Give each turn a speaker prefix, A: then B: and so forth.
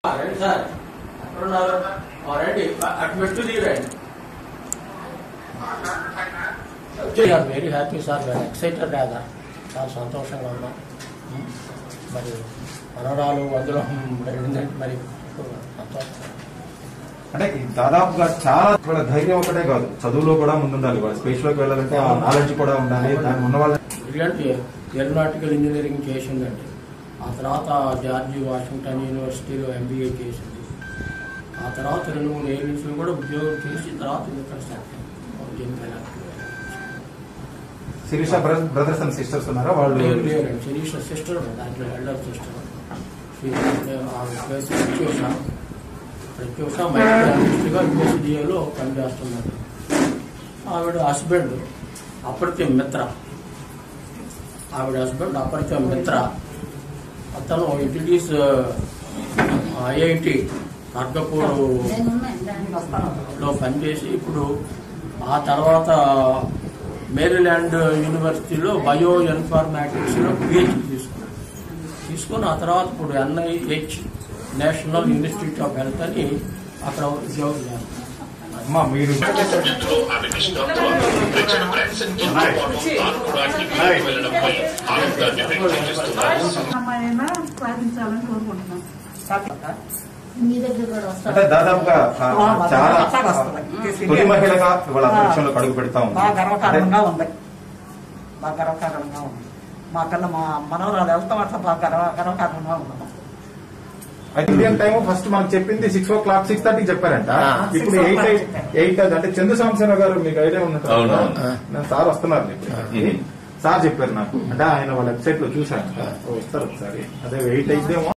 A: రండి సార్, ఎక్కడున్నారు? రండి, అటు పెట్టు రండి. Very happy sir, very excited కదా, చాలా సంతోషంగా ఉన్నాం. మరి మనవరాలు అందులో మరి సంతోషం.
B: అంటే దాదాపుగా చాలా ధైర్యం ఒకటే కాదు, చదువులో కూడా ముందుండాలి. వాళ్ళు స్పేస్ లోకి వెళ్ళాలంటే ఆ నాలెడ్జ్ కూడా ఉండాలి. దాని ఉన్న వాళ్ళు
A: బ్రిలియంట్ ఏరోనాటికల్ ఇంజనీరింగ్ చేసిందండి. ఆ తర్వాత జార్జి వాషింగ్టన్ యూనివర్సిటీలో MBA చేసింది. ఆ తర్వాత 2-3 ఏజెన్సీలు కూడా ఉద్యోగం చేసి తర్వాత ఇక్కడ
B: శిరీష బ్రదర్స్ అండ్ సిస్టర్స్ ఉన్నారా? వాళ్ళు
A: లేరండి. శిరీష సిస్టర్, దాంట్లో ఎల్డర్ సిస్టర్. ప్రత్యూష మైక్రోగా USDAలో పనిచేస్తున్నారు. ఆవిడ హస్బెండ్ అపరిత్యం మిత్ర. అతను ఇంట్రడ్యూస్ IIT ఖర్గపూర్లో పనిచేసి ఇప్పుడు ఆ తర్వాత మేరీల్యాండ్ యూనివర్సిటీలో బయో ఇన్ఫర్మాటిక్స్లో PhD తీసుకుని ఆ తర్వాత ఇప్పుడు NIH national institute of health అని అక్కడ ఉద్యోగం చేస్తారు.
B: మీరు అంటే దాదాపుగా చాలా తొలి మహిళగా వాళ్ళ అంతరిక్షంలో అడుగు పెడతా ఉంది.
C: బాగా గర్వకారణంగా ఉంది. మా కన్నా మా మనవరాలు వెళ్తాం అట్లా బాగా గర్వకారణంగా ఉన్నాము.
B: అయితే ఇండియన్ టైం ఫస్ట్ మనకు చెప్పింది 6 o'clock 6:30 చెప్పారంట. ఇప్పుడు 8 అంటే చందు సాంబశివరావు గారు మీకు ఐడియా ఉన్నట్టు సార్ వస్తున్నారు. సార్ చెప్పారు నాకు, అంటే ఆయన వాళ్ళ వెబ్సైట్ లో చూసాను. వస్తారు ఒకసారి. అదే 8 అయితేమో